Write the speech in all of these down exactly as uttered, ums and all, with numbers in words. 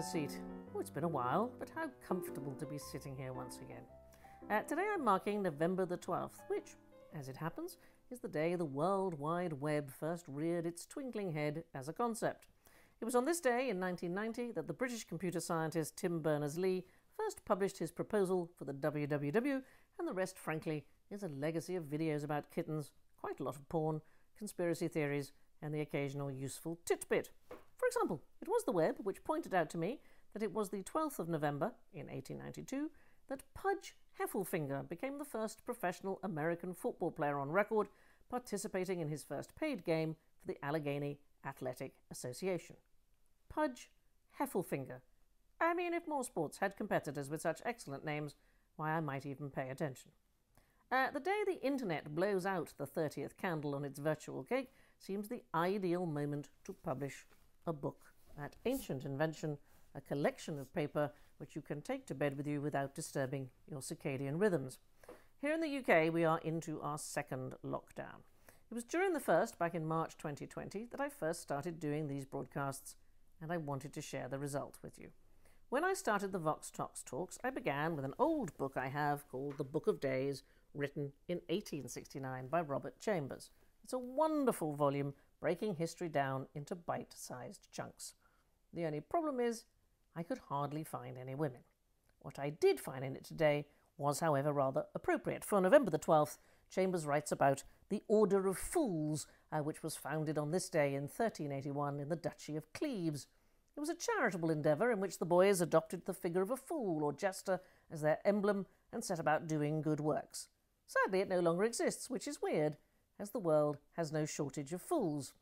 a seat. Oh, it's been a while, but how comfortable to be sitting here once again. Uh, today I'm marking November the twelfth, which, as it happens, is the day the World Wide Web first reared its twinkling head as a concept. It was on this day in nineteen ninety that the British computer scientist Tim Berners-Lee first published his proposal for the W W W, and the rest, frankly, is a legacy of videos about kittens, quite a lot of porn, conspiracy theories, and the occasional useful titbit. For example, it was the web which pointed out to me that it was the twelfth of November, in eighteen ninety-two, that Pudge Heffelfinger became the first professional American football player on record, participating in his first paid game for the Allegheny Athletic Association. Pudge Heffelfinger. I mean, if more sports had competitors with such excellent names, why, I might even pay attention. Uh, the day the internet blows out the thirtieth candle on its virtual cake seems the ideal moment to publish a book. That ancient invention, a collection of paper which you can take to bed with you without disturbing your circadian rhythms. Here in the U K, we are into our second lockdown. It was during the first, back in March twenty twenty, that I first started doing these broadcasts, and I wanted to share the result with you. When I started the VOX TOX talks, I began with an old book I have called The Book of Days, written in eighteen sixty-nine by Robert Chambers. It's a wonderful volume, breaking history down into bite-sized chunks. The only problem is, I could hardly find any women. What I did find in it today was, however, rather appropriate. For November the twelfth, Chambers writes about the Order of Fools, uh, which was founded on this day in thirteen eighty-one in the Duchy of Cleves. It was a charitable endeavour in which the boys adopted the figure of a fool or jester as their emblem and set about doing good works. Sadly, it no longer exists, which is weird, as the world has no shortage of fools.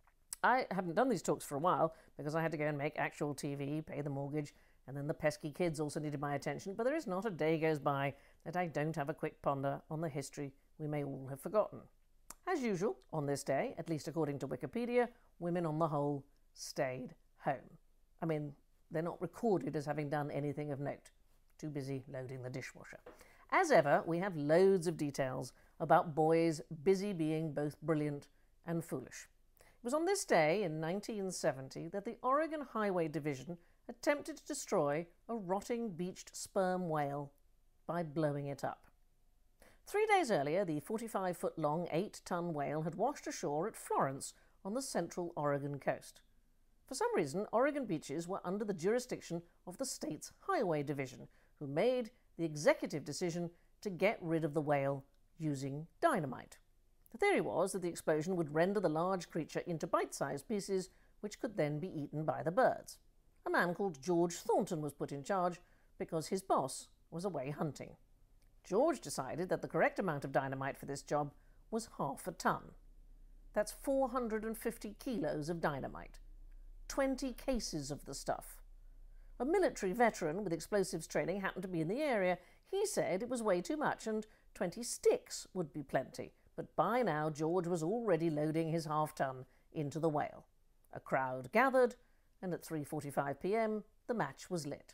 I haven't done these talks for a while because I had to go and make actual T V, pay the mortgage, and then the pesky kids also needed my attention, but there is not a day goes by that I don't have a quick ponder on the history we may all have forgotten. As usual, on this day, at least according to Wikipedia, women on the whole stayed home. I mean, they're not recorded as having done anything of note. Too busy loading the dishwasher. As ever, we have loads of details about boys busy being both brilliant and foolish. It was on this day in nineteen seventy that the Oregon Highway Division attempted to destroy a rotting beached sperm whale by blowing it up. Three days earlier, the forty-five foot long, eight ton whale had washed ashore at Florence on the central Oregon coast. For some reason, Oregon beaches were under the jurisdiction of the state's Highway Division, who made the executive decision to get rid of the whale using dynamite. The theory was that the explosion would render the large creature into bite-sized pieces, which could then be eaten by the birds. A man called George Thornton was put in charge because his boss was away hunting. George decided that the correct amount of dynamite for this job was half a ton. That's four hundred fifty kilos of dynamite. twenty cases of the stuff. A military veteran with explosives training happened to be in the area. He said it was way too much and twenty sticks would be plenty. But by now, George was already loading his half-ton into the whale. A crowd gathered, and at three forty-five p m, the match was lit.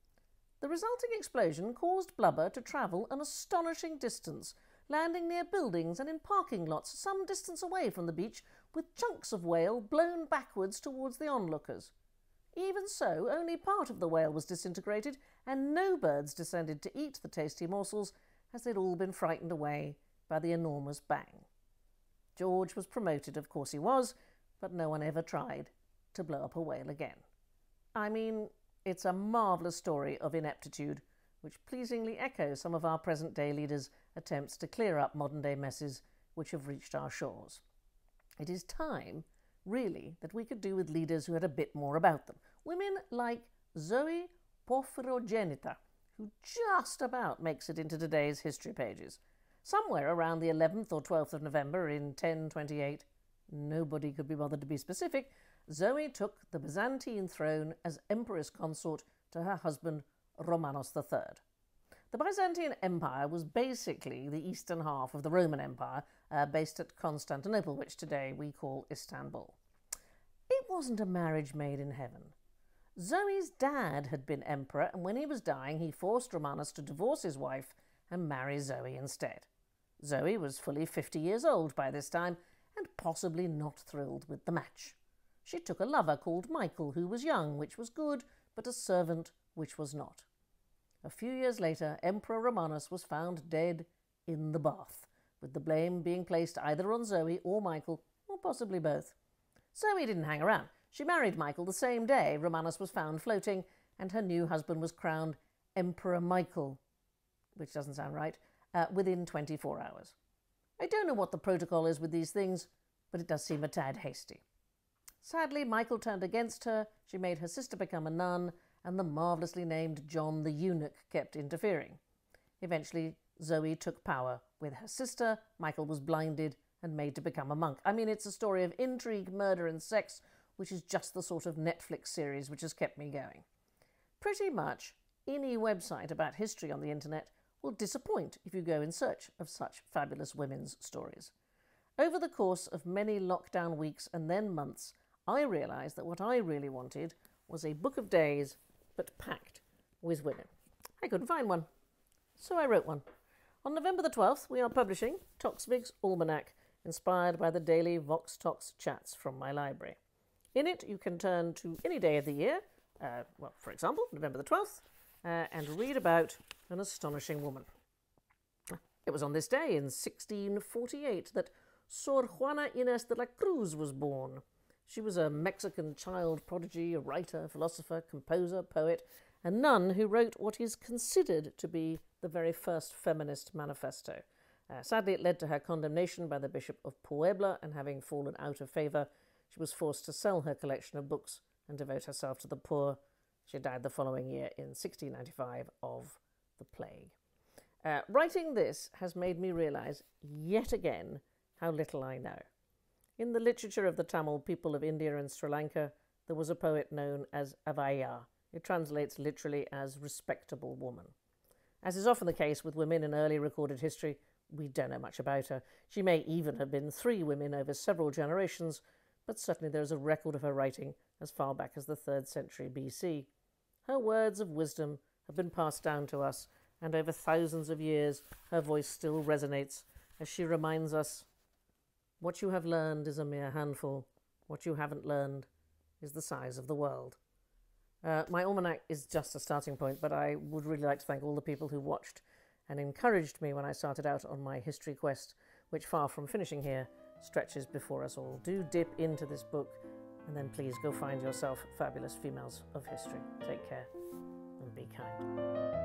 The resulting explosion caused blubber to travel an astonishing distance, landing near buildings and in parking lots some distance away from the beach, with chunks of whale blown backwards towards the onlookers. Even so, only part of the whale was disintegrated, and no birds descended to eat the tasty morsels, as they'd all been frightened away by the enormous bang. George was promoted, of course he was, but no one ever tried to blow up a whale again. I mean, it's a marvellous story of ineptitude, which pleasingly echoes some of our present-day leaders' attempts to clear up modern-day messes which have reached our shores. It is time, really, that we could do with leaders who had a bit more about them. Women like Zoe Porphyrogenita, who just about makes it into today's history pages. Somewhere around the eleventh or twelfth of November in ten twenty-eight, nobody could be bothered to be specific, Zoe took the Byzantine throne as empress consort to her husband Romanos the third. The Byzantine Empire was basically the eastern half of the Roman Empire, uh, based at Constantinople, which today we call Istanbul. It wasn't a marriage made in heaven. Zoe's dad had been emperor, and when he was dying, he forced Romanos to divorce his wife and marry Zoe instead. Zoe was fully fifty years old by this time, and possibly not thrilled with the match. She took a lover called Michael, who was young, which was good, but a servant which was not. A few years later, Emperor Romanus was found dead in the bath, with the blame being placed either on Zoe or Michael, or possibly both. Zoe didn't hang around. She married Michael the same day Romanus was found floating, and her new husband was crowned Emperor Michael, which doesn't sound right, uh, within twenty-four hours. I don't know what the protocol is with these things, but it does seem a tad hasty. Sadly, Michael turned against her, she made her sister become a nun, and the marvellously named John the Eunuch kept interfering. Eventually, Zoe took power with her sister, Michael was blinded and made to become a monk. I mean, it's a story of intrigue, murder and sex, which is just the sort of Netflix series which has kept me going. Pretty much any website about history on the internet will disappoint if you go in search of such fabulous women's stories. Over the course of many lockdown weeks and then months, I realised that what I really wanted was a book of days, but packed with women. I couldn't find one, so I wrote one. On November the twelfth, we are publishing Toksvig's Almanac, inspired by the daily VOX TOX chats from my library. In it, you can turn to any day of the year, uh, well, for example, November the twelfth, uh, and read about an astonishing woman. It was on this day in sixteen forty-eight that Sor Juana Inés de la Cruz was born. She was a Mexican child prodigy, a writer, philosopher, composer, poet, and nun who wrote what is considered to be the very first feminist manifesto. Uh, sadly, it led to her condemnation by the Bishop of Puebla, and having fallen out of favour, she was forced to sell her collection of books and devote herself to the poor. She died the following year in sixteen ninety-five of the plague. Uh, writing this has made me realise yet again how little I know. In the literature of the Tamil people of India and Sri Lanka, there was a poet known as Avaya. It translates literally as respectable woman. As is often the case with women in early recorded history, we don't know much about her. She may even have been three women over several generations, but certainly there is a record of her writing as far back as the third century B C. Her words of wisdom have been passed down to us, and over thousands of years her voice still resonates as she reminds us, what you have learned is a mere handful. What you haven't learned is the size of the world. Uh, my almanac is just a starting point, but I would really like to thank all the people who watched and encouraged me when I started out on my history quest, which, far from finishing here, stretches before us all. Do dip into this book, and then please go find yourself fabulous females of history. Take care and be kind.